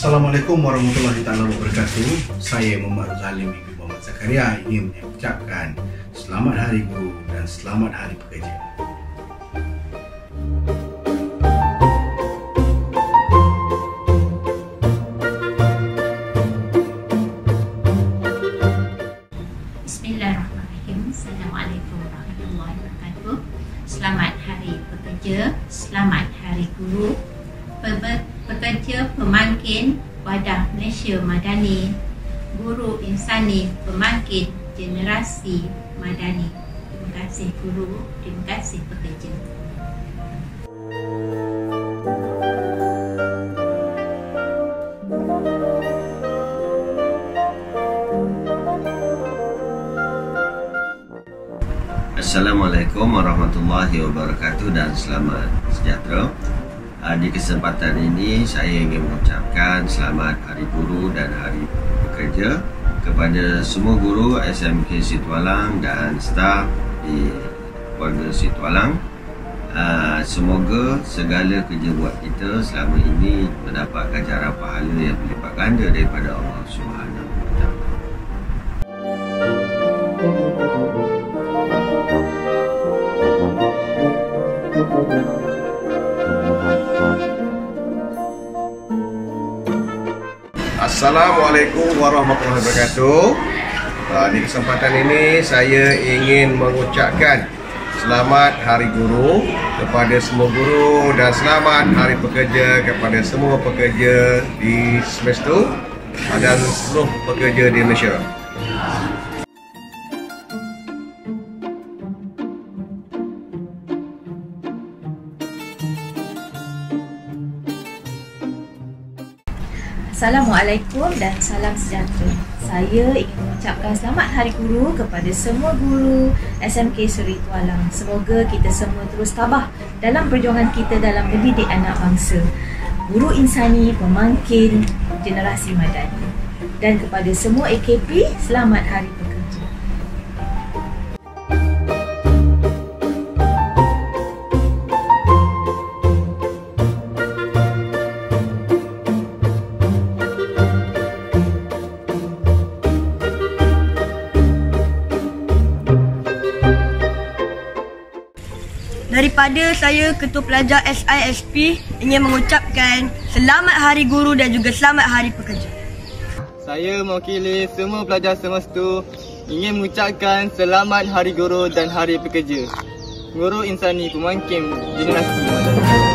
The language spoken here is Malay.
Assalamualaikum warahmatullahi wabarakatuh. Saya Muhammad Zalim bin Muhammad Zakaria ingin mengucapkan Selamat Hari Guru dan Selamat Hari Pekerja. Bismillahirrahmanirrahim. Assalamualaikum warahmatullahi wabarakatuh. Selamat Hari Pekerja, Selamat Hari Guru. Pekerja pemangkin Wadah Malaysia Madani, Guru Insani pemangkin Generasi Madani. Terima kasih guru, terima kasih pekerja. Assalamualaikum warahmatullahi wabarakatuh dan selamat sejahtera. Di kesempatan ini saya ingin mengucapkan Selamat Hari Guru dan Hari Pekerja kepada semua guru SMK Situalang dan staf di keluarga Situalang. Semoga segala kerja buat kita selama ini mendapat ganjaran pahala yang berlipat ganda daripada Allah Subhanahu Wa Taala. Assalamualaikum warahmatullahi wabarakatuh. Di kesempatan ini saya ingin mengucapkan Selamat Hari Guru kepada semua guru dan Selamat Hari Pekerja kepada semua pekerja di semester dan seluruh pekerja di Malaysia. Assalamualaikum dan salam sejahtera. Saya ingin mengucapkan Selamat Hari Guru kepada semua guru SMK Seri Tualang. Semoga kita semua terus tabah dalam perjuangan kita dalam mendidik anak bangsa. Guru insani pemangkin generasi madani. Dan kepada semua AKP, Selamat Hari Pekerja. Daripada saya, Ketua Pelajar SISP, ingin mengucapkan Selamat Hari Guru dan juga Selamat Hari Pekerja. Saya mewakili semua pelajar semesta ingin mengucapkan Selamat Hari Guru dan Hari Pekerja. Guru insani pemangkin generasi madani.